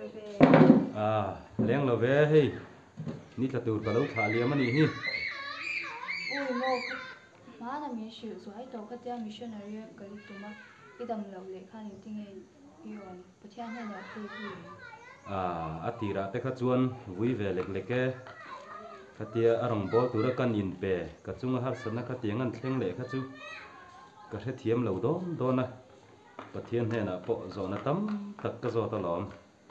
leng lo ve hi ni ta tur ka lo tha liam ani hi ui mo má na mi siu so ai to ka tia missionary ka li tuma idam lo le khan ting ei yon pathian he na tu hi atira te kha chuan vui ve lek lek ke khatia arong bo tura kan in pe ka chunga har sana kha tiangan thleng le kha chu ka the thiam lo do na pathian he na po zo na tam tak ka zo ta lom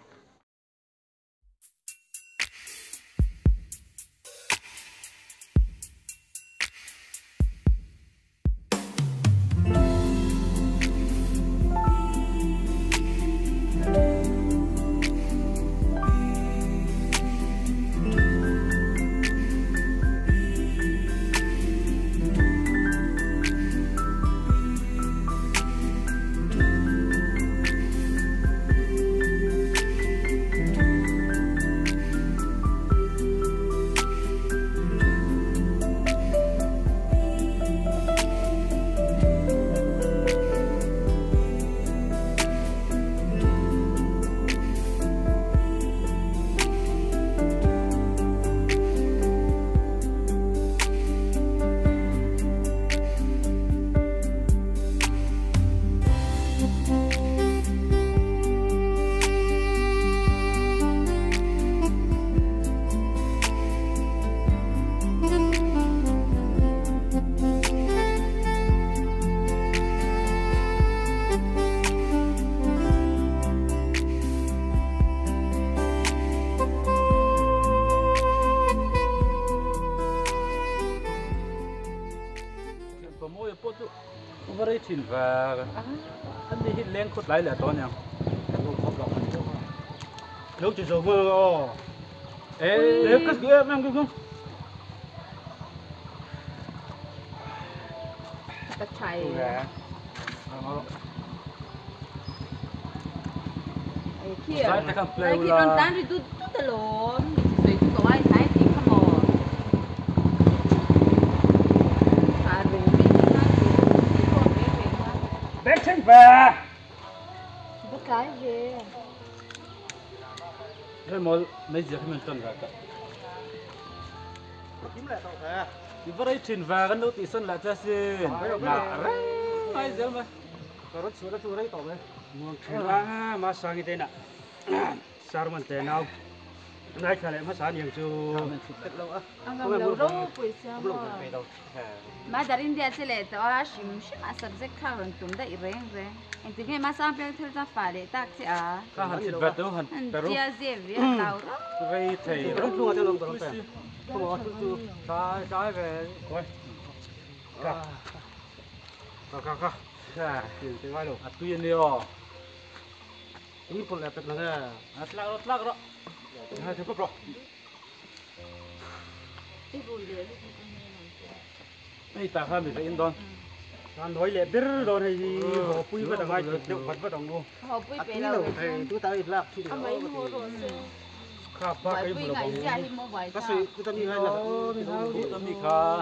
Chin và anh đi hít lên khốt lại là to nhau lúc chỉ số mưa nếu cất kia em không cất chạy kia đây khi con tan thì tôi tự lộn rồi tôi có ai thấy thì không mò Bé sinh về bắt cái gì rồi mỗi mấy giờ mình tuần ra cả kiếm lại tao thế thì vừa đấy chuyển về cái nút thì sân lại cho xin là mấy giờ mà tao rất sửa cho đấy tao đấy muốn chuyển ra mà sang cái tên ạ sao mà tên nào nay khai lại mà sáng nhiều chú lâu á ăn lâu đâu quỳ xem mà dari India sẽ lại tao shim shim à subject khác hơn tụm đấy rèn rèn anh tự nhiên mà sang bên theo ra phải để tác sẽ à các hành vật đâu hành Peru India dễ việc tao đó vậy thầy rất luôn cho lòng tao phải không có trái về coi cả tiền cái vai đâu à tuyên đi ini pun lepet nana lắc đó hai thứ cấp rồi đây ta khai mình phải in đòn anh nói lệ biết đòn này gì họ pui với đồng ai chịu vật với đồng luôn họ pui về đâu thầy chúng ta ít lạc khi đó khá ba cái pui một ngày đồng ra thì mua vài các sự chúng ta đi hay là tâm đi khá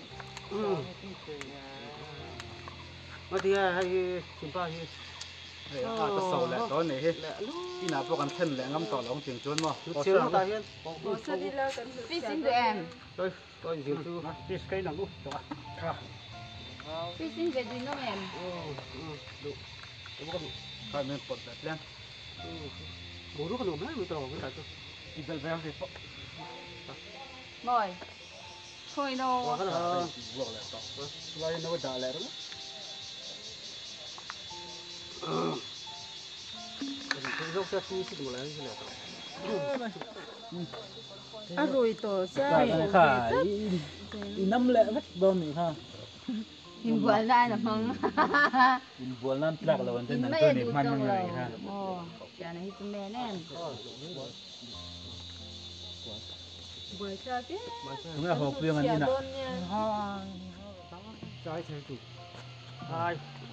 mà thì hay chúng ta thì ta sầu lại đó này hết khi nào bọn anh thân lại ngâm tỏ lòng tiếng chuôn mà chiều ta hiện fishing to em tôi chiều chú fish cái nào luôn fishing về đuôi nó em khai mình bật lại lên bố lúc còn lắm mình trò với cả tôi đi về về thì rồi thôi đâu buộc lại tỏ lại nó đã lại đúng dốc ra khi xịt một lần à rồi tổ sai khả năm lệ vất đòn này ha hình buồn lại là mong hình buồn lan lạc là vấn đề này tôi niệm man người ha chả này tụi mẹ nè buổi sao chứ chúng là hộp riêng anh đi nào trái theo chủ hai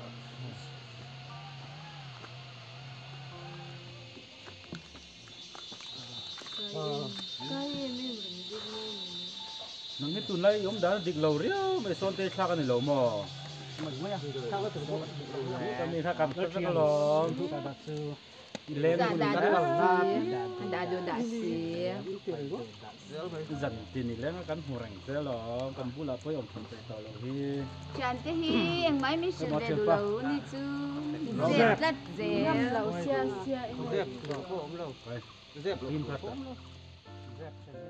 nó hết tuần lấy ông đã định lầu riêu mày son tê khác cái này lầu mò mình mới sao có từ đó cái này khác cầm rất là lo chúng ta đặt sư lên Dạ, cũng đã đã được làm xí. ra Đã được đã xí. dần tiền này lên cái hồ rảnh thế là còn bù là với ông thằng trẻ tao là hi Chán thế hi, anh mấy mình xử về đồ lâu đi chứ. Nó Dẹp dẹp. rất dẹp. lâu xia xia em dẹp đồ phố ông lâu dẹp im thật dẹp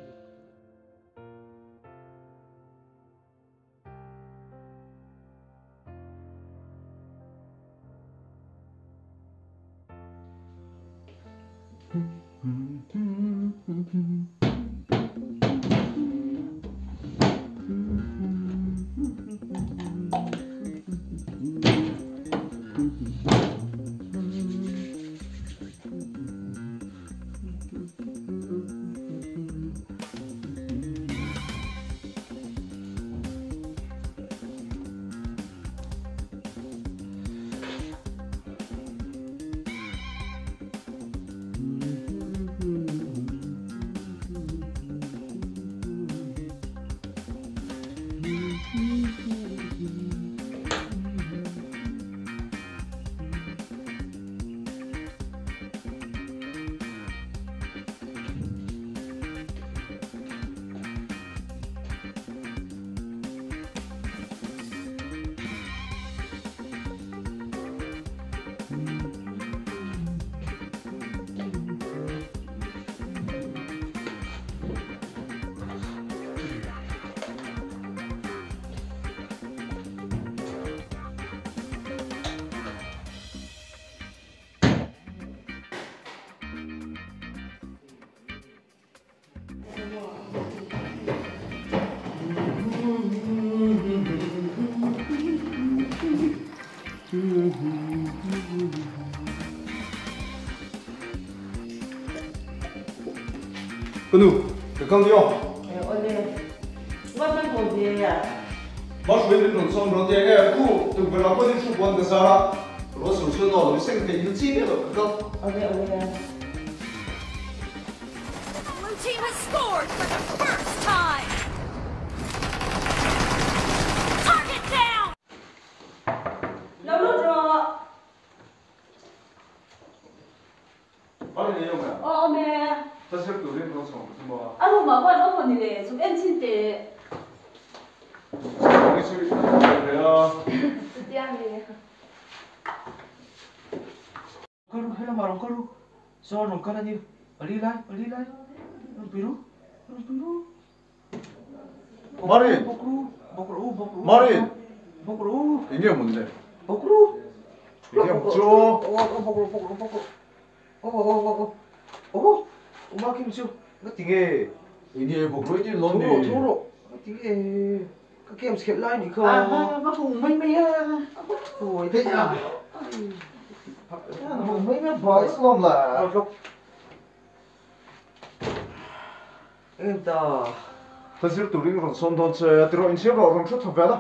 Kenu, ke kang dio. Oleh, buat apa dia ya? Mas wei den song ro tie ge ku tu ge la ko ni chu bon de sa ra. Ro su chu no lo seng ke yu chi ne lo ka. Oleh. Blue team has scored for the first time! Target down! Lalu draw. Ba ni yo ma. Oh, me. Ta se tu den song tu ma. Aku mau buat apa ni le? Sudah cinta. Ni su ri ya. Sudah ni. Karu hay là marong karu so rong kana ni ali lai rong piru Mari. bokru Mari. bokru 이게 뭔데? bokru 이게 뭐죠? 엄마 김치요 nó tiếng 이게 뭐 그런 일 thô 넣니? thô tiếng các em sẽ lại đi không Nó hùng mấy mấy à? ôi thế à 야, 너 매매 봐 있어 나. em ta 사실 우리는 손던체 들어 인체로 얼음 쳐 터배다.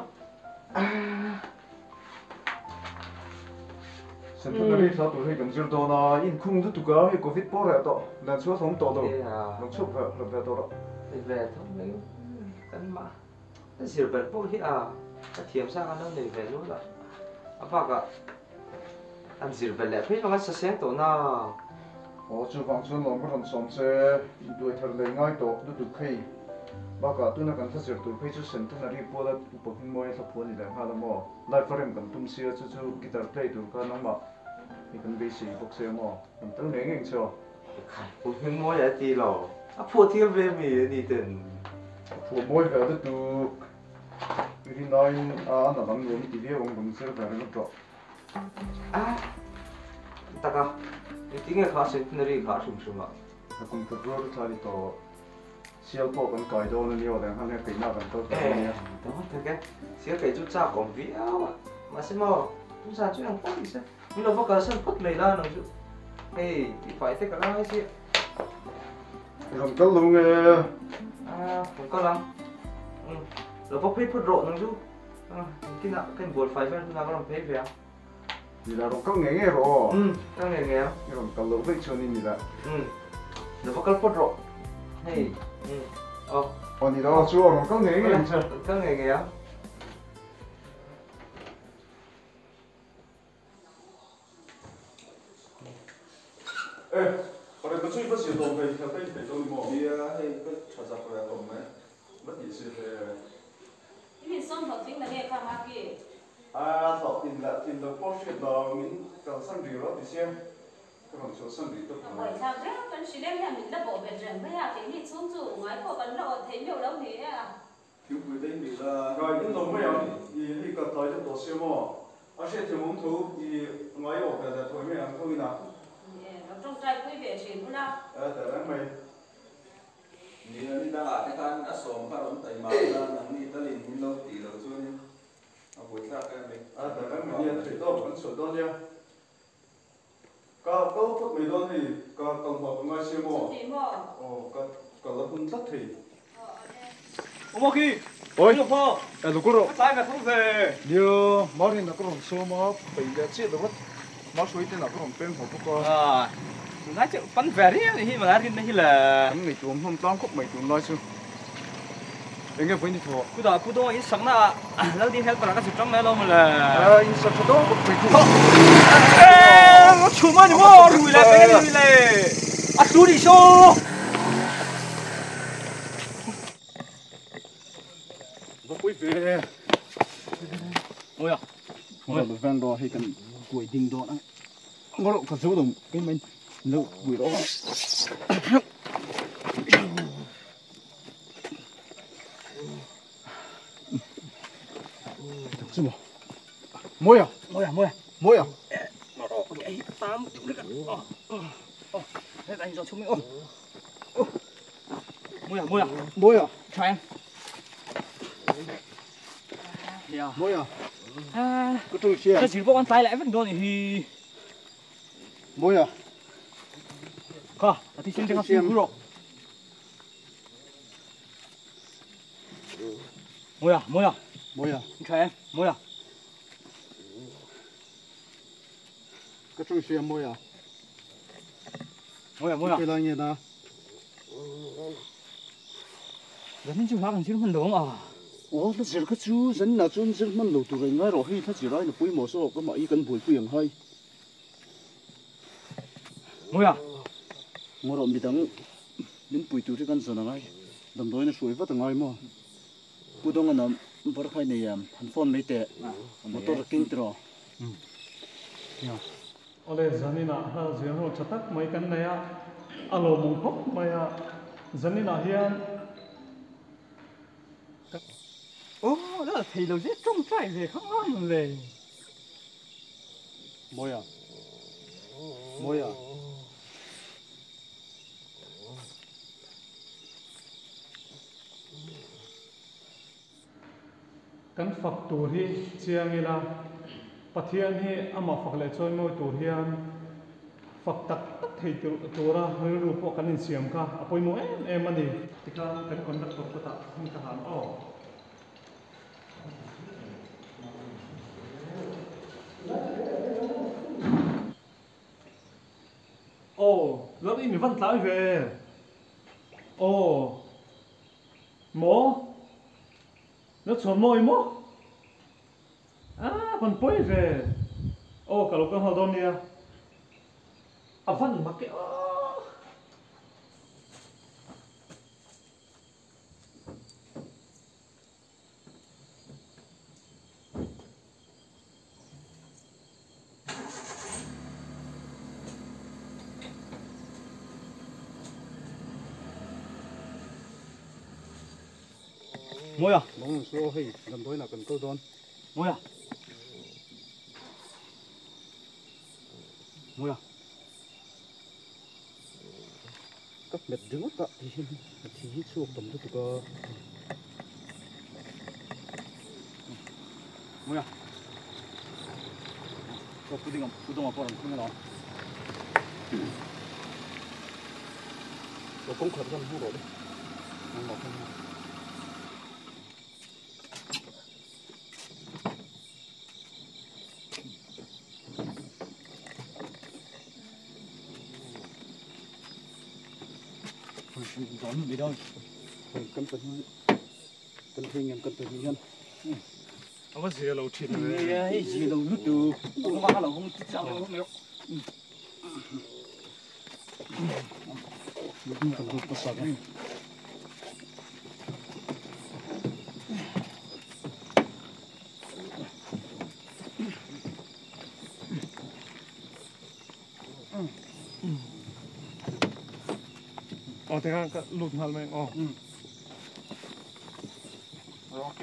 센터리 사도 해 경질도나 인쿵도 두가 해 코비드 보래도 난 수어 좀 떠도 너 쳐 배도라. về thôi mấy cái mà cái gì về bố thì cái thiểm sang nó này về luôn rồi 아빠가 안 질벨레 페이지가 사실 또 나. 어주 방송 넘버런 손체 인도에 털랭아이 또 누두케이 바가 뜨나 간타 저도 페이지 센터리 보다 보긴 뭐에서 보니래 하다 뭐 라이프렘 간 tum시어 주주 기타 플레이도 가능마 이건 베이시 복세 뭐 좀 냉행쳐 보긴 뭐야 뒤로 앞으로 뒤에 뱀이 니든 뭐 뭐가 또 우리 나인 나만 놈이 뒤에 온 검색 가는 것도 아 이따가 이팅에 가서 인터넷이 가서 좀 아kum 그거를 자리 또 시험보 건 가이도는 이거는 하나 그 나간 또 에 또 어떻게 지가 cái 짜 공비야 mà xem mà chúng ta chuyện quá thì sao mình đâu có cần sân phất này ra nữa chứ hey phải tất cả các cái gì 이런 걸롱에 không có lắm rồi có phê phất rộ nữa chứ cái nào cái buồn phải phải nào có làm phê về 이라로 깡냉해로 cái này nghe 이런 걸로 회천입니다. rồi có cái phất rộ hey 아니라 주어로 깡냉해 cái này nghe là phải tôi mò đi hay có trò giặc về còn mấy bất gì sự về Ini som thọ tính là nghe cả mà kì. thọ tin là Porsche đó mình cần sang gì đó thì xem cái bằng số sang gì tốt Bởi sao thế? Cần chỉ đem nhà mình đã bỏ về rừng với nhà cái gì xuống chủ ngoài của cần lộ thấy nhiều đâu thế à? thiếu người đây bị là rồi những đồng mấy ông thì đi cả tới cho tổ siêu mò ở trên trường mong thú thì ngoài ở cái là thôi mấy ông thôi nào Nó trong trai quý về chuyện nữa nào? tại đó mày đi đã cái tan đã sớm phát động tại mà ra nắng đi ta liền nhìn lâu tỷ lâu chưa nhá buổi sáng cái mình tại đó mày đi thủy tốt vẫn sửa tốt nha có phút mày đó thì có công hợp ngoài siêu mò có là cũng rất thì 오마키. ôi 오빠. 야 누구 로 사이가 통세. 요 머리 나 그럼 소마 bây giờ đó mà suy tên là cái pen của tôi 아. Nói chuyện bắn về đấy thì mà nói cái này là cái người chuồng không toán khúc mày chuồng nói chứ anh em phải đi thua cứ đó cứ đó ít sống là lâu đi theo cái sự trong này luôn mà là in sao đó cũng phải thua nó chua mà đúng không lùi lại à chú đi show nó quay về ôi à nó được vang đó hay cần quỷ đình đó đấy nó độ có số đồng cái mình lâu quỷ đó chứ mà môi à nó đó cái tám được cái anh cho chúng mình môi à cho em môi à à cái trừ xe cái chỉ có con tay lại vẫn đôi thì môi à có thì xin cho xin rồi môi à cho em môi à cái trừ xe môi à cái là như nào dẫn chú hàng chỉ mình đúng à ủa nó chỉ cái chú dẫn là chú dẫn mình đầu tụi người ngay rồi hay nó chỉ nói là bùi mỏ số cái mà ý cần bùi quyền hay môi à ngồi rồi bị đắng đến bùi tụi cái con sờ này đầm đôi nó suy vắt ngay mà bùi đông anh làm bữa khai này hành phone mấy tệ motor kinh tro ole zanina ha zero chatak mai kan naya alo mong khop maya zanina hian ô đó là thầy đầu giết trong trại về không ngon về môi à kan fak tur hi chiangila pathian hi ama fak le choi moi tur hian fak tak thei tura ru po kan in siam ka apoi mo em ani tika kan conduct ko ta hum ka han lớp im văn tải về mỏ nó chọn mồi mỏ văn bơi về cả lúc con họ đón nha văn mặc cái môi à bóng số hay gần tối là cần câu đón môi à các mệt đứng cả thì hít xuống tầm đó có môi à cho quyết định tự động vào không cái đó cũng khẩn trương không đổi đấy không bỏ không đón đi đâu cân thương em cân thương nhân ông có gì lâu chín cái gì đâu lúc từ không bao lâu không sao không được thế ha lụt hal mày Ok.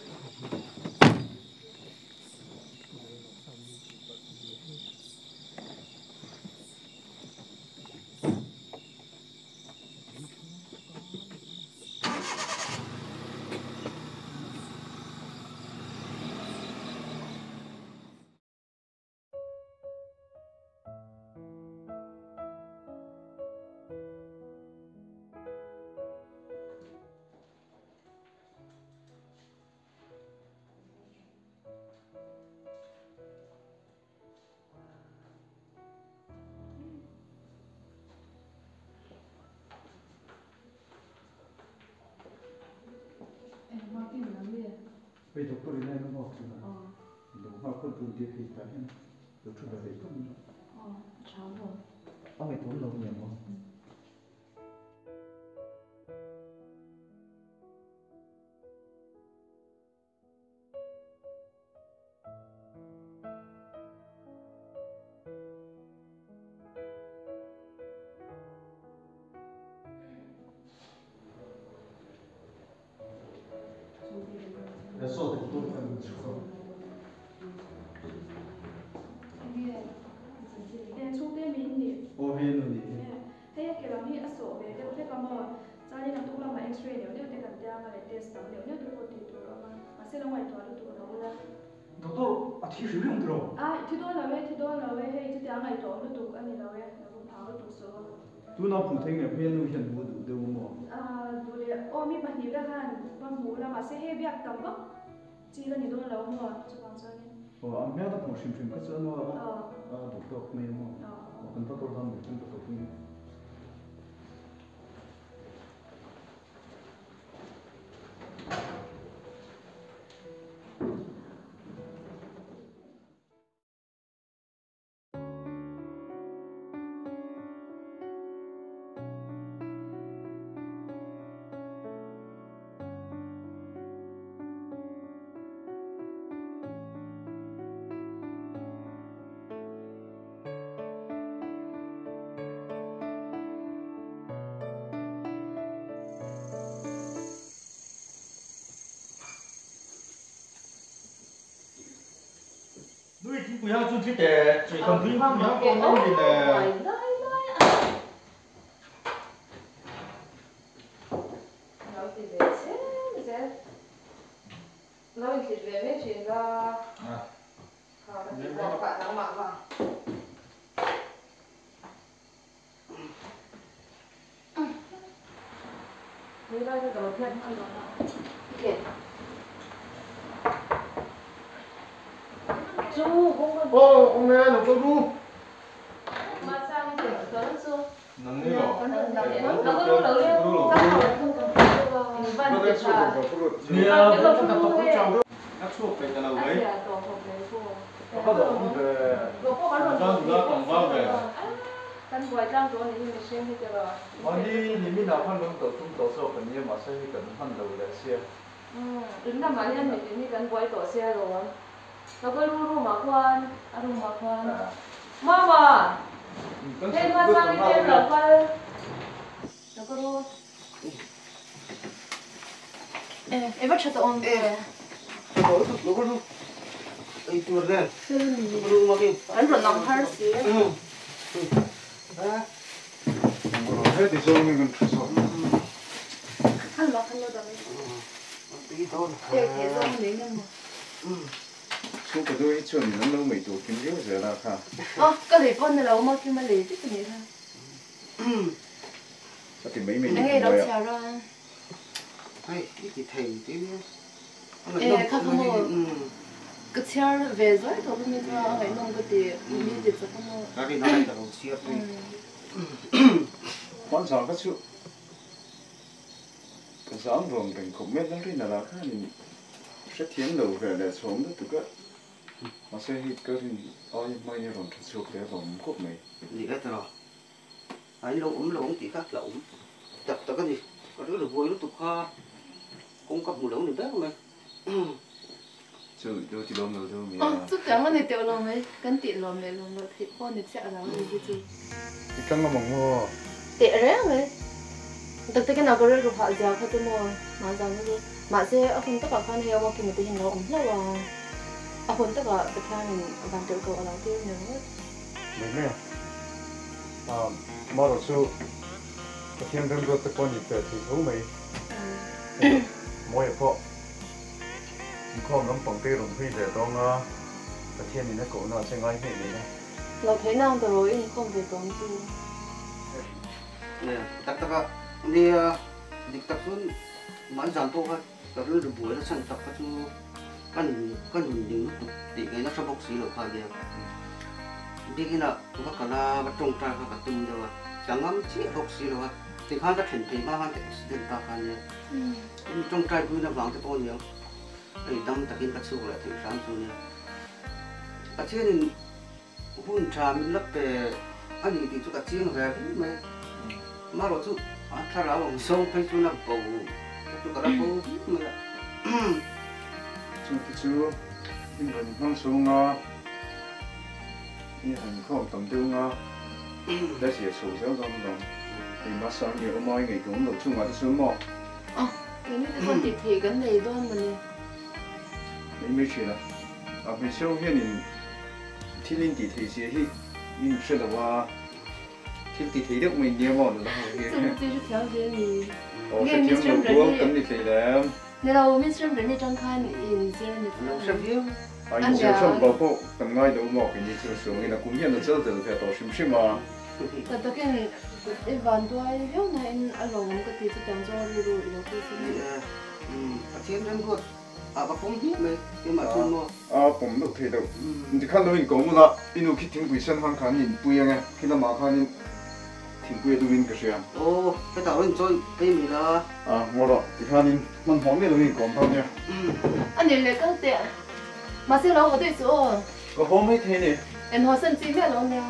Bây giờ tôi này nó ngọt rồi. Đúng không? Con tụi tiệt thì phải hết. Được chút là để không. Cháo rồi. Ông ấy tốn lâu nhiều không? Adesso tutto il tempo. Ô hên rồi đi. Thế cái làm như sổ về cái thế còn mà gia đình làm tụng làm mà X-ray nếu như cái cần ra mà để test nếu như tôi có thể tôi mà sẽ là ngoài tòa tôi có đâu ra. Doctor, a ti fi un dro. Thì tôi là về hay thì đang ngày tòa tôi anh là về nó cũng tháo tôi số. Tu nào phụ thấy người hên rồi hiện đủ đủ mỏ. Đủ để mi bắt nhịp ra han bắt mũ là mà sẽ hay việc cầm bắp. Chỉ là những tôi là mua cho con sao nên. Anh biết là một sinh sinh cái chỗ nó đủ tốt này mà. Còn tôi làm được chân tôi không. Nuôi thì cũng要做这个，最近不要讲到你呢。 Nói thì về mấy chuyện đó. Thì bỏ cả thằng mạng vào. Đi ra cho đầu tiên ăn đó nào. Kìa. Chú cũng Ô, ông nghe nó có ru. mà sao thì có nó chưa? Nắng đi rồi. Nó có ru đầu tiên. Văn Nó Việt là. Nè, nó chúng ta tập cái chào đó. Nó chụp về cái nào đấy. Có độ về. Vâng, còn vâng về. Căn quay trang chỗ này mình xem hết rồi. Anh đi mình nào phân lượng tổ trung tổ số phần nhiều mà sẽ cần phân đầu để xem. Đứng nằm ở nhân mình đi căn quay tổ xe rồi. Nó có ru mà khoan, ru mà khoan. Mama. Thêm mà sang đi thêm là khoan. Nó có ru. Em bắt cho ông về. Nó có ru. Ấy tuổi đen. Ru mà cái. Anh rồi nằm hơi xí. Thế thì rồi mình cần số. Khăn đó đó đấy. Tí thôi. Thế rồi mình đến mà. Số cái đôi chuyện nó lâu mấy tuổi kiếm nhiều giờ là khá. Cái này con này là ông kia mà lấy chứ cái gì thôi. Sao thì mấy mình nghe đâu chào rồi. Hay, cái thầy tí. Không mua. Cái xe về rồi thôi mình cho phải弄cái gì mình để cho không mua. Cái này là đầu xe thôi. Quan trọng cái chuyện. Cái sáng vòng cảnh không biết nó cái nào là khá thì sẽ thiến đầu về để xuống đó tụi cái mà sẽ hít cái thì ôi may như còn thật sự cái vòng cốt này. Gì cái đó. anh lâu tí khác lâu tập cái gì có đứa được vui lúc tục ha cung cấp một lâu này bé mà chứ đâu thì lâu đâu mình chút chẳng có này tiểu lòng ấy cân tiền lòng này lòng thì con thì sẽ làm gì chứ thì căng mà mỏng mua tệ đấy rồi thực tế cái nào có được họ giàu không tôi mua mà giàu như thế mà sẽ ở phần tất cả con heo mà khi mà tôi nhìn nó ổn là ở phần tất cả tất cả mình bàn tự cầu là tiêu nhiều hết mình nghe mà rồi chú cái thiên đường rồi tất con gì thì thú mày mỗi phó không nắm bằng tiêu đồng phi để tông cái thiên này nó cổ nó sẽ ngay hết này เราthấy nào rồi không về tốn chứ nè tất cả đi đi tập xuống mãi giảm thôi tập luôn được buổi nó sang tập cái chú cái những lúc thì cái nó sẽ bốc xí được khai được đi cái nào có cả là bắt trồng trái và tum rồi chẳng ngắm chỉ bốc xí rồi thì khai cái thuyền thì mà khai cái tiền ta khai nhé trồng trái cứ nó vàng thì bao nhiêu thì tâm tập kiến cái số là thì sáng số nhé cái chuyện hôn trà mình lấp về anh ấy thì chú cái chuyện về mà rồi chú thà là ông sâu phải chú nằm bầu chú cái đó bầu mà chú mình không xuống như hành không tầm tiêu đã chỉ số giáo dân đồng thì mà sáng nhiều mọi ngày cũng được chung vào xuống mò cái này con thì cái này thôi mà nè mấy mấy chuyện à mình sau khi mình thì linh thì sẽ hi mình sẽ làว่าthì được mình nhiều món rồi 这是条件你 sẽ thiếu một bữa tấm thì làm 你老面上人家张开你这你 xem phim anh sẽ xong bảo bộ tầm ngay đầu mỏ cái gì chưa xuống người là cũng hiện là chơi từ cái tổ xem mà แต่cáiวันตัวเรื่องนั้นอารมณ์ก็ที่จะตั้งใจรู้แล้วก็สิ่งนี้ thiên nhân good à bà không biết mày nhưng mà không mua ผมđược thấy đâu thì看到mình có một là inu khi tiếng quỷ sân hàng khán nhìn bùi nghe khi nào mà khán nhìn tiếng bùi đâu mình cái gì à cái tàu lên chơi cái mình là ngồi đó thì khán nhìn mình hỏi mình đâu mình còn bao nhiêu anh nhìn lại cái tiền mà xin lỗi ở đây số có hôm mấy thế này em hỏi xin chi biết luôn nha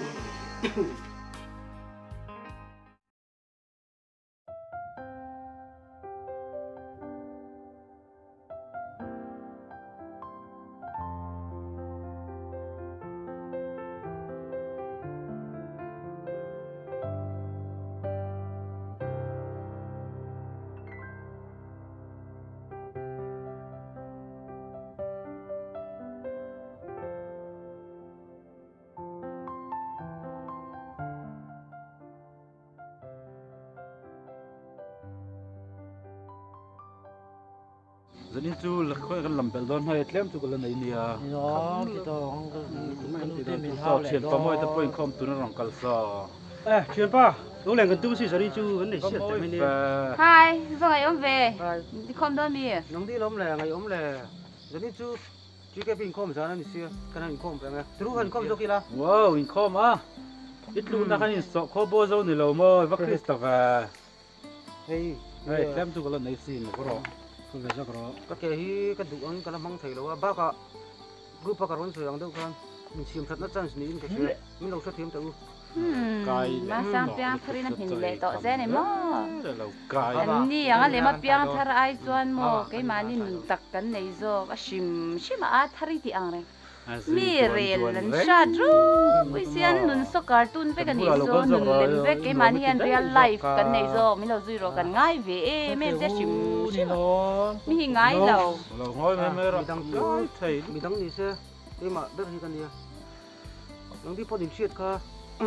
giờ đi chú là khơi cái làm bèo đòn hay tlem chú cái lần này nè nó thì to cái mình sao chuyện có mỗi tập quên không tụi nó làmcal sao chuyện ba lúc này gần tu sĩ giờ đi chú vấn đề chuyện tại mình đi hai vâng ngày hôm về đi không đơn mi nóng đi lắm là ngày hôm là giờ đi chú cái pin không sao nên xưa cái này không phải nghe chú hình không đâu kia là wow in không á ít lúc nào cái sọ khó bố dâu này lâu mơ vắt Christ và hey tlem chú cái lần này xin nó có không phải sao đó cái cái đủ ăn cái là măng thầy là ba cả group cả con sửa đâu kan mình xem thật nó chân nhìn cái chuyện mình đâu xuất thêm tự mà sang piang thari na hình lệ tọ thế này mà cái anh đi ang lệ mà piang thar ai chuan mo cái mà nhìn tắc cái này zo cái sim mà thari thì ang này mi real sa dru bây giờ nun so cartoon với cái này zo nun lem với cái mà hiện real life cái này zo mình đâu duy rồi cái ngay về mình sẽ sim mi ngay đâu ngồi mẹ rồi thầy mình đăng đi xe cái mà đất gì cái này đăng đi phô điểm chuyện cả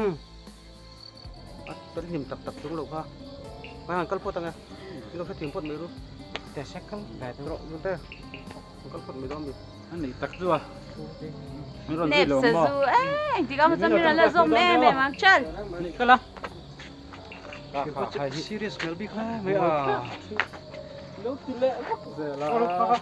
tadi nim tak tung lo ka angkal pot nga ilo sa timpot meru te sekal da tro te angkal pot meru ambil ani tak tu ah meru di lo mo di ka mo sa mira la zo me mang chal ni kala serious mel bi ka me lo tu le zela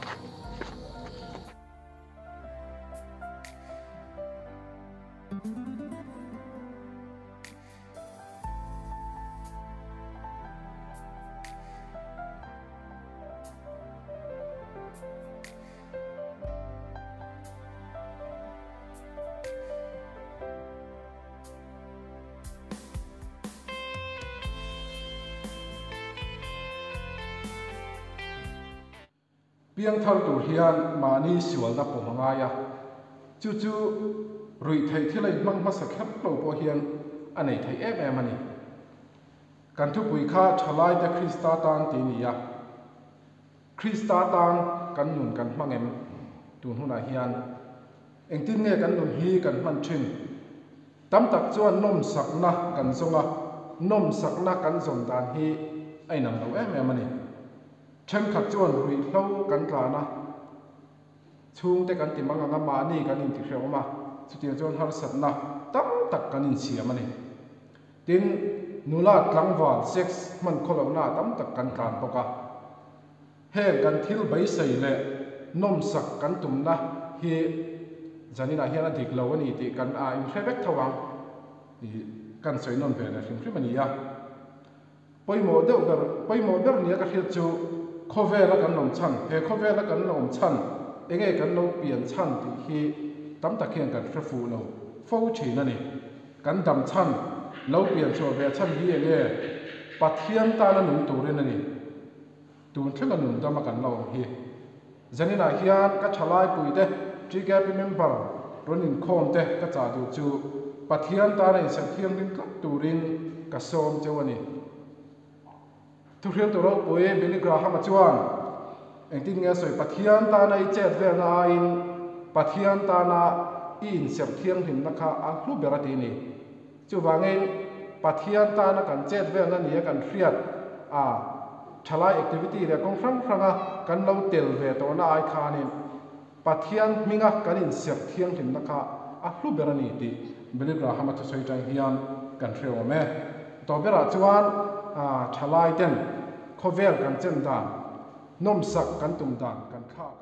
piang thar tur hian mani siwal na po mangaya chu rui thei thilai mang ma sak khap lo po hian anei thei em ani kan thu pui kha thalai te Krista tan ti nia Krista tan kan nun kan mangem tun huna hian engtin nge kan nun hi kan man thin tam tak chuan nom sakna kan zonga nom sakna kan zon dan hi ainam lo em ani then khat chuan rui hlo kan tlana chung te kan ti manga ma ni kan in ti hrewma chutia chuan har satna tam tak kan in siam ani tin nula tlangwal sex man kholona tam tak kan tlan boka hen kan thil bai sei le nom sak kan tumna hi zanina hian dik lo ani ti kan a in hrebek thawang kan soi non ve na hrim ani ya poimo ber nia ka hriat chu khovela kan nom chan he khovela kan nom chan enge kan lo pian chan ti hi tam tak hian kan hrefu lo fo thin ani kan dam chan lo pian cho ve chan hi enge pathian ta na nun turin ani tun thela nun dama kan lo hi zanina hian ka thalai puite trigap member ronin khom te ka cha du chu pathian ta na sa thiam din tlak turin ka som chawani thu hriam to ro poe beligra hama chuan engtin nge soi pathian ta na I chet ve na in pathian ta na in sem thiang hin na kha a hlu berati ni chu wangin pathian ta na kan chet ve na ni kan hriat a thalai activity le kong franga kan lo tel ve to na ai khanin pathian minga kan in sem thiang hin na kha a hlu berani ti beligra hama to soi tang hian kan hreu me to bera chuan thalai ten khovel kan chen dan nom sak kan tum dan kan kha ka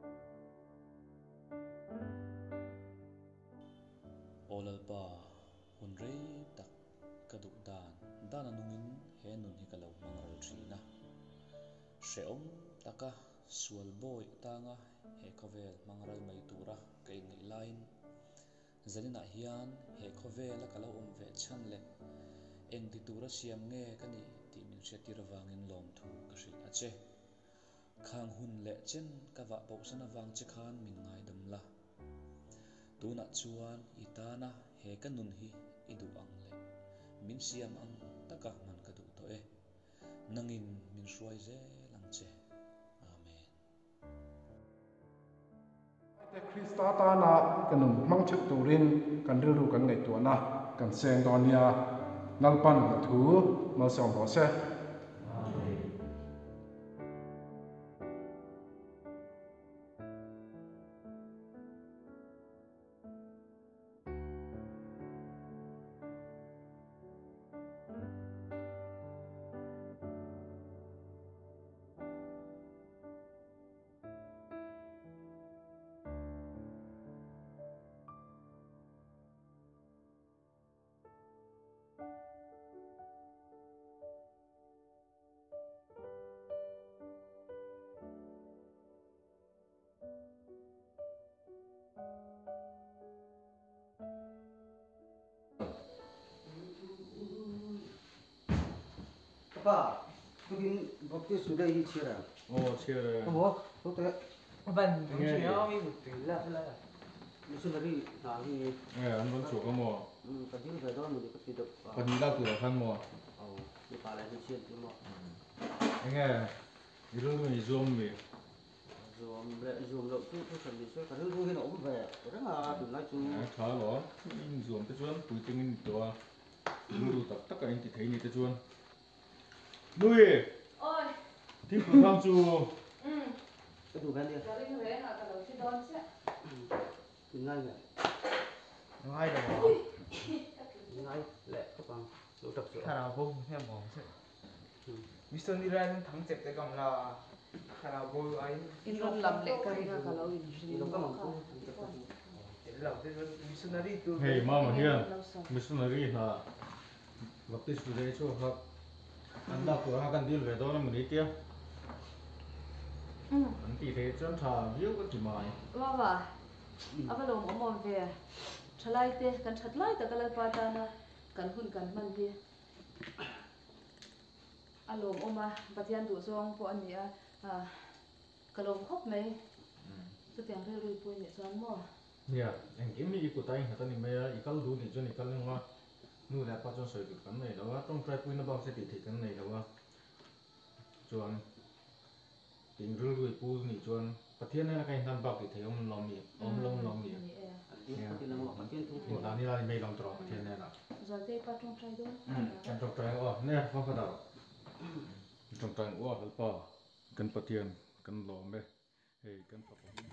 olalpa hunrei tak kaduk dan anungin he nun hi kalau mangal thina sheom taka sual boy tanga he khovel mangal mai tura kai ngai lain zanina hian he khovel kala ve chan le eng ti tura siam nge kani ti min che tir wangin lom thu ka hri ache khang hun le chen ka wa bo sana wang che khan min ngai dam la tuna chuan itana he ka nun hi idu ang le min siam ang taka man ka du to e nangin min hruai ze lang che amen te Krista ta na kanum mang chuk turin kan ru kan ngai to na kan seng donia nalpan thu ma som bo se Papa, begin baptis sudah ini cira. Oh, cira. Kamu, kau tu? Ban, cira ni betul lah. Missionary, nahi. Anban suka mo. Kadang kadang mesti kita. Kanila tu kan mo. Oh, di pala ni cira tu mo. Itu ni zoom ni. Zoom lo tu sambil saya kadang tu kita orang bayar. Orang tu nak tu. Kalau zoom tu jual, puitingin tu dulu tak kan ini thấy ni tu jual. Lui. Ôi. Tiếp tục tham chú. Cái đủ gan đi. Cái này về là cái đầu tiên đón chứ. Ngay nè. Ngay rồi. Ngay lẹ các bạn. Đủ tập sự. Khả nào không theo mỏng chứ. Mister đi ra thắng chẹp cái cầm là khả nào vô ấy. In luôn làm lệ cái này cái lâu in. Đâu có mỏng không. Làm thế missionary tu. Hey, mama hiền. Missionary là baptis tu đấy chú học. Anda kurang akan deal về đó là mình đi tiếp. Anh tỷ thế chân thà view có gì mà. Vâng. Apa lo mau về. Chalai te kan chatlai ta kala patana kan hun kan man hi. Alom oma patian tu song po ania cái lồng khóc mấy cái tiếng hơi rùi bùi nhẹ xoắn mò yeah anh kiếm đi cụ tay người ta nhìn mấy cái lú thì cho nên cái lưng hoa nu là bao cho sợi được cái này đó trong trái bùi nó bao sẽ bị cái này đó chuan tiếng rùi bùi nhỉ chuanประเทศนั้นก็ยังทำบอกที่ôngลองมีตอนนี้เราไม่ลองตรองประเทศนั้นหรอกกันตรงใจว่าเนี่ยฟังเขาดาวตรงใจว่าหรือเปล่ากันประเทศกันลองไหมเฮ้ยกันประเทศ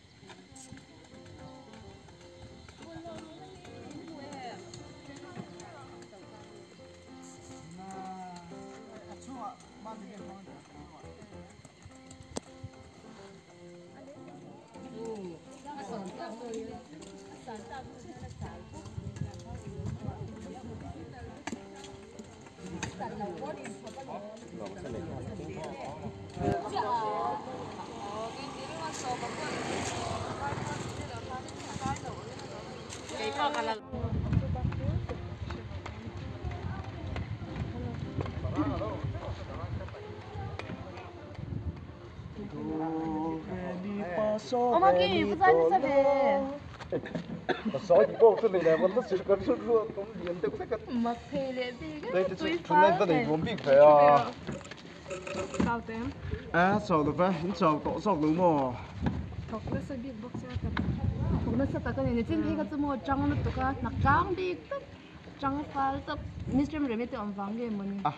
Oma ki puzan sa be. Sao thì bố cái này là vẫn rất cần xuất luôn, cũng điện được tất cả. Mặc phê lệ gì cái. Đây thì chúng nên ta để vốn bị phải à. Sao thế? À sao được vậy? Sao tổ sao đúng không? Thọc nó sẽ bị bóc ra cái. Thọc nó sẽ ta cái này chính cái mua trăng nó tụi cái nạc cang đi tất trăng phá tất. Mr. Remit ông vắng cái mình. À.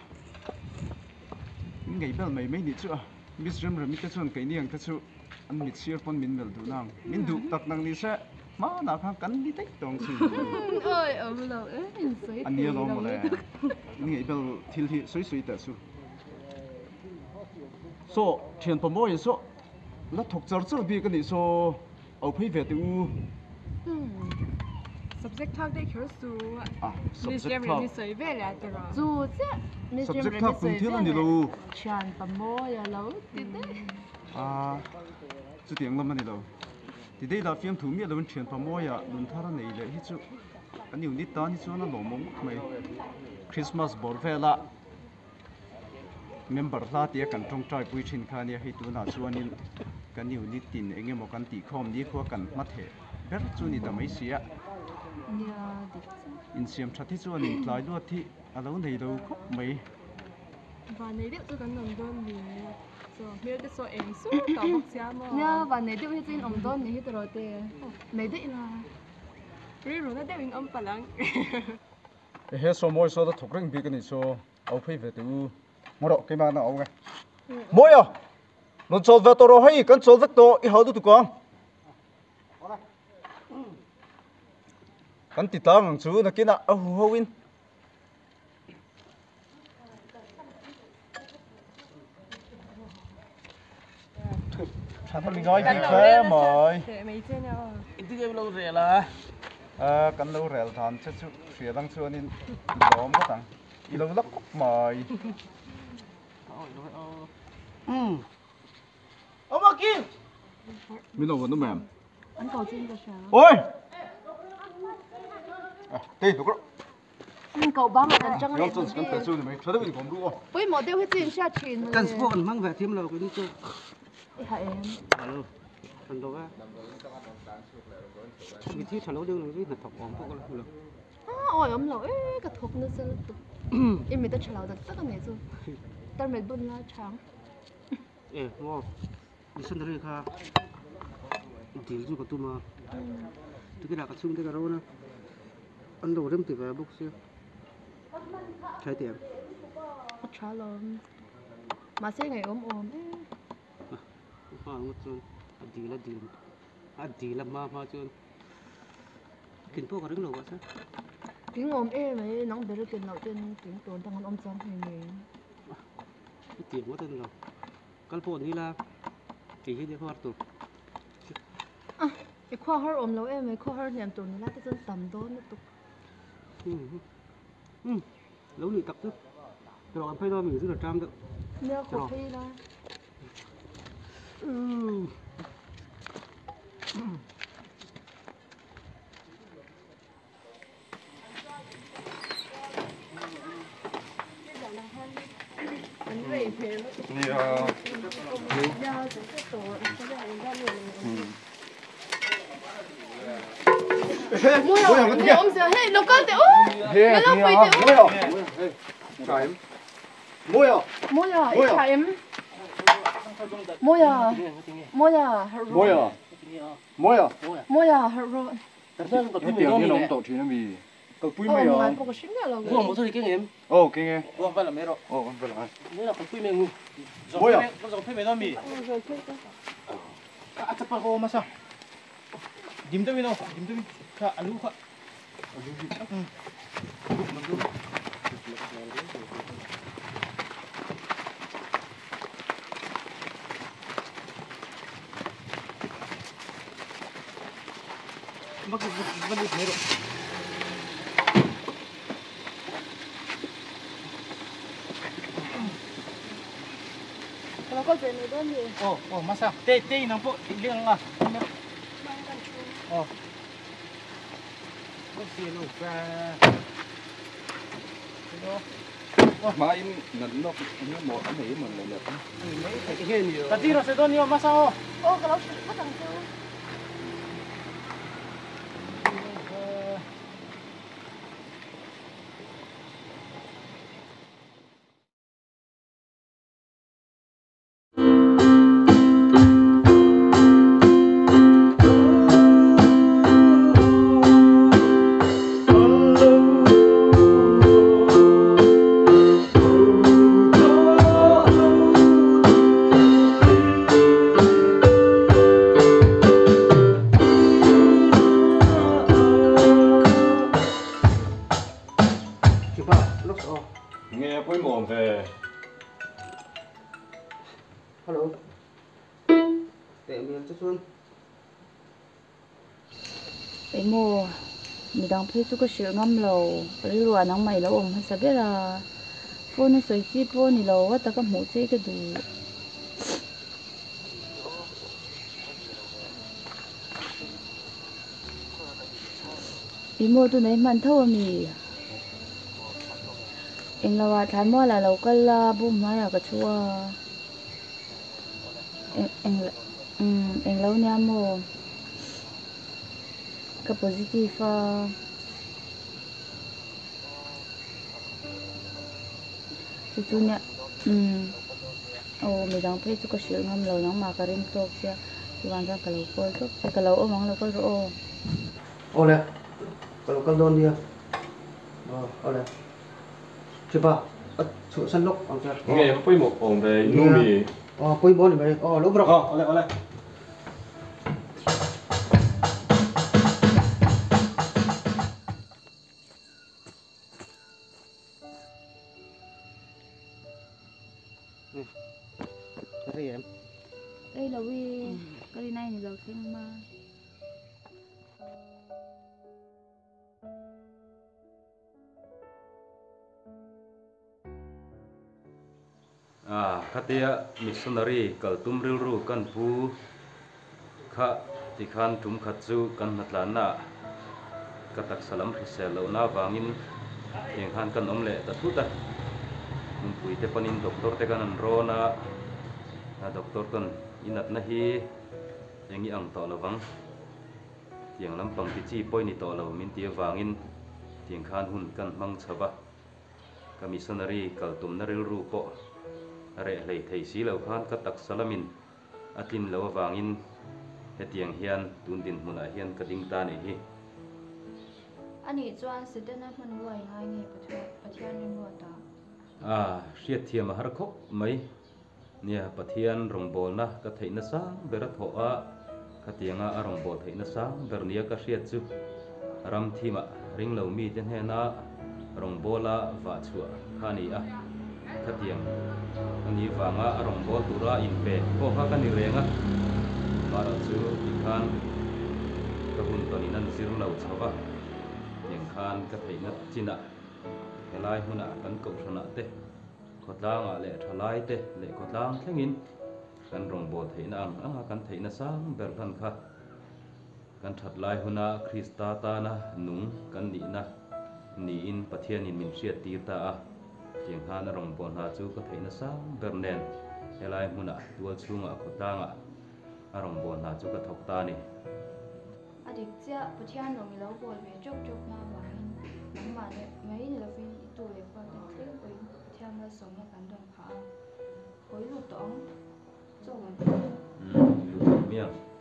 Ngày bây mấy đi chưa? Mr. Remit cái chuyện cái này cái chuyện anh mít xưa con mìnhvel đủ năng, mình đủ tắc năng đi sẽ má nào khang cắn đi tích tổng gì. Ôi ông lâu ấy mình sấy. Anh nhớ lâu mà lẽ. Ngày bây thiêu thì sấy tệ su. So thiền phẩm bồi so, lát thuộc giờ giờ bị cái này so, ở phía về từ. Subject tag để khởi su. À, subject tag. Mình sấy về lại từ rồi. Dù chứ. Subject tag cũng thiếu là nhiều lâu. Thiền phẩm bồi à lâu tí đấy. À. Chú tiếng lắm này đâu, thì đây là phim thú miệt là vẫn chuyển vào môi à, luôn thà này là hết chú, cái nhiều nít đó như chú nó lồng mông mày, Christmas ball về là, member là tiếc cần trong trai bùi trên khai này hay tu nào chú anh cái nhiều nít tin anh em một cái tỷ com đi qua cần mất hệ, bé chú nít làm mấy xía, in xem chặt thì chú anh lại luôn thì, à lâu này đâu khóc mày, và này điệu tôi cần làm đơn gì. Miêu cái số em số tao bóc xia mà. Nha và này tiêu hết trên ông don này hết rồi tê. Này đấy là. Rồi nó để mình ông phải lắng. Hết số môi số đó thuộc rừng bị cái này số, ông phải về từ, mua đồ cái mà nó ông cái. Môi à, nó cho về tôi rồi hay, cần cho rất to, ít hơn tụi con. Cần tít tăng chú nó kia nào, Halloween. Mình nói gì thế mày? Cái game lâu rẻ là? Cái lâu rẻ là thằng chết chú, xỉa đang xưa nên đóm có thằng, ý lâu lắc cốc mày. Ông bà Kim! Mình đâu vẫn nó mềm. Anh cầu xin cho sao? Ôi! Tên tụi con. Mình cầu băng là cần trăng này. Chúng ta cần chú thì mày, sao đấy mình còn đúng không? Ôi mỏ tiêu hết trên xa truyền. Cần phụ cần mang về thêm lâu cái đi chơi. Hả em? Alo, thằng đó á. Vì thiếu thằng đó đương là cái thằng thọc ỏm phụ con là. Ôi ông lỗi cái thuộc nó sẽ tục. Em mình ta trả lời tất cả này rồi. Ta mình bún lá trắng. Ngon. Đi sân đây kha. Đi du cái tu mà. Từ cái nào cái xung cái đó nè. Ăn đồ đâm từ về bốc xưa. Trái tiền. Trả lời. Mà sẽ ngày ốm ốm ấy. Một chút, đi là mà chút, kinh phố có đứng lâu quá sao? Tiếng ôm ê vậy, nóng bể được tiền lậu trên tiếng tồn thằng ông xóm này này. Cái tiền quá tên rồi, cái phố này là cái gì đấy hoa tụ. À, cái khoa hơi ôm lâu em, cái khoa hơi nhảm tồn là cái dân tầm đó nó tụ. Lâu này tập tức, rồi em phải lo mình giữ được trăm được. Nêu khổ phi là. mấy phê nó giờ sẽ tổ sẽ là người ta mua ông sẽ hey nó có tiểu cái nó phải tiểu mua em 뭐야 tiếng nó tổ thì nó bị cái bụi mày à Ủa một số kinh nghiệm. kinh nghiệm Ủa phải là mấy rồi. phải là Nếu là cái bụi mày ngu. 뭐야 Có dòng phê mày nó mì. À, chắc phải hồ mà sao? Dìm tới bên đâu? Dìm tới bên. Khá ăn lú khá. Mắc vấn đề mấy rồi. Kalau kau jenis tu ni. Masa. Teh nampu liang lah. Có gì đâu ra. Mà im ngẩn nó một anh ấy mình lại được. Mấy cái hiền nhiều. Tadi rasa tu ni masa. Kalau tak tahu. Nghe với mồm về. Hello. Để mình cho Xuân. Cái mùa mình đang phê chú có sữa ngâm lầu, rồi lùa nắng mày lâu hay sao biết là phô nó sấy chi phô này lâu quá ta có mũ chế cái đủ. Đi mua tôi lấy mặn thâu mì. Anh là thái mua là lâu cái là bùm hay là cái chua. Anh lâu nha mua. Cái positive chú nhá mình đang phải chú có sữa ngâm lâu nóng mà cái rim tốt chứ chú ăn ra cái lâu coi tốt chứ cái lâu ôm mong lâu coi rồi Nè kalau don dia oleh coba su san lok ang sir Nghe với một ổn về numi. poi bon ni lu bro Oleh. Đây em. đây là vì cái này là thêm mà Katia missionary kaltum rilru kan pu kha tikhan tum khatchu kan natlana katak salam riselo na wangin yang han kan omle ta thuta mun pui te panin doktor te kan rona na doktor kan inat na hi yangi ang to lawang tiang lampang ti chi poi ni to law min ti wangin tiang khan hun kan mang chawa ka missionary kaltum na rilru po re lei thei si lo khan ka tak salamin atin lo wangin hetiang hian tundin hmuna hian ka ding ta nei hi ani chuan sidana man ruai ngai nge pathian rin wa ta riat thiam har khop mai nia pathian rongbol na ka theina sang bera thoa ka tianga a rongbol theina sang bernia ka riat chu ram thima ring lo mi ten hena rongbola wa chua khani a katiang ani wanga arong bol tura in pe ko ha kan renga para chu ikhan kabun toni nan siru lau chawa yang khan ka theina china helai huna kan ko thana te khotlang le thalai te le khotlang thlengin kan rong bol theina anga kan theina sang berhan kha kan that lai huna krista ta na nung kan ni na ni in pathian in min sia tir ta a tiếng han rong bon ha chu có thấy nó sáng bern nen helai muna dual chunga ko tanga arong bon ha chu ka thok ta ni adik cha pathian nong lo bol ve chok chok na wain nang ma ne mai ni lo fin tu le pa ta tle ko pathian ma song na kan dong pha hoi lu tong cho man lu miang